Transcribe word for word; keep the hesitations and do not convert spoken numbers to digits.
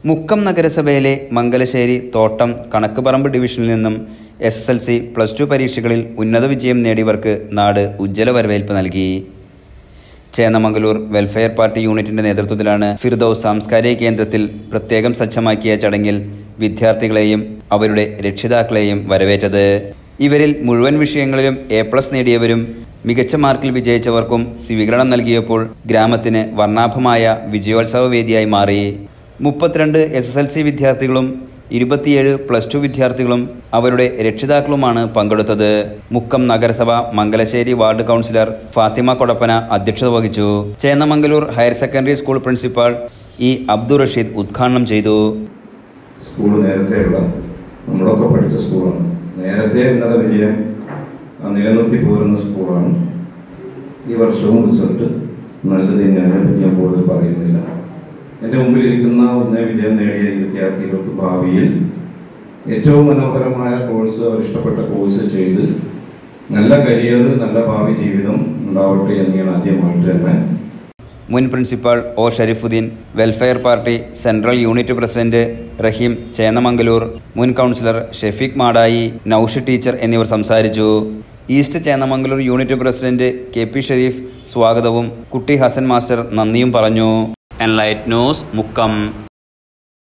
മുക്കം നഗരസഭയിലെ മംഗലശ്ശേരി തോട്ടം കണക്കുപറമ്പ് ഡിവിഷനിൽ നിന്നും S S L C plus two പരീക്ഷകളിൽ ഉന്നത വിജയം നേടിയവർക്ക് നാട് ഉജ്ജ്വല വരവേൽപ്പ് നൽകി. ചേന്നമംഗലൂർ വെൽഫെയർ പാർട്ടി യൂണിറ്റിന്റെ നേതൃത്വത്തിലാണ് ഫിർദൌസ് സാംസ്കാരിക കേന്ദ്രത്തിൽ പ്രത്യേകം സജ്ജമാക്കിയ ചടങ്ങിൽ വിദ്യാർത്ഥികളെയും അവരുടെ രക്ഷിതാക്കളെയും വരവേറ്റത്. ഇവരിൽ മുഴുവൻ വിഷയങ്ങളിലും എ പ്ലസ് നേടിയവരും മികച്ച മാർക്കിൽ വിജയിച്ചവർക്കും സ്വീകരണം നൽകിയപ്പോൾ ഗ്രാമത്തിന് വർണ്ണാഭമായ വിജയോത്സവ വേദിയായി മാറി. മുപ്പത്തിരണ്ട് എസ് എസ് എൽ സി വിദ്യാർത്ഥികളും ഇരുപത്തിയേഴ് പ്ലസ് ടു വിദ്യാർത്ഥികളും അവരുടെ രക്ഷിതാക്കളുമാണ് പങ്കെടുത്തത്. മുക്കം നഗരസഭ മംഗലശ്ശേരി വാർഡ് കൗൺസിലർ ഫാത്തിമ കൊടപ്പന അധ്യക്ഷത വഹിച്ചു. Chennamangalur higher secondary school principal E Abdul Rasheed ഉദ്ഘാടനം ചെയ്തു. സ്കൂൾ നേരത്തെയുള്ള നമ്മളൊക്കെ പഠിച്ച സ്കൂളാണ്. നേരത്തെ ഉന്നത വിജയം നിലനിർത്തി പോരുന്ന സ്കൂളാണ്. ഈ വർഷവും റിസൾട്ട് നല്ലത് തന്നെയാണ്. അതിനെപ്പറ്റി ഞാൻ കൂടുതൽ പറയുന്നില്ല. എൻ്റെ മുമ്പിലിരിക്കുന്ന ഉന്നത വിജയം നേടിയ വിദ്യാർത്ഥികൾക്ക് ഭാവിയിൽ ഏറ്റവും മനോഹരമായ കോഴ്സ്, അവർ ഇഷ്ടപ്പെട്ട കോഴ്സ് ചെയ്ത് നല്ല കരിയർ, നല്ല ഭാവി ജീവിതം ഉണ്ടാവട്ടെ എന്ന് ഞാൻ ആദ്യമായിട്ട് തന്നെ. മുൻ principal O Shareefuddeen, Welfare Party central unit president Raheem Chennamangalur, മുൻ കൗൺസിലർ ഷെഫീഖ് മാടായി, നൌഷി ടീച്ചർ എന്നിവർ സംസാരിച്ചു. East Chennamangalur unit president K P Shareef സ്വാഗതവും കുട്ടി ഹസൻ മാസ്റ്റർ നന്ദിയും പറഞ്ഞു. Enlight news Mukkam.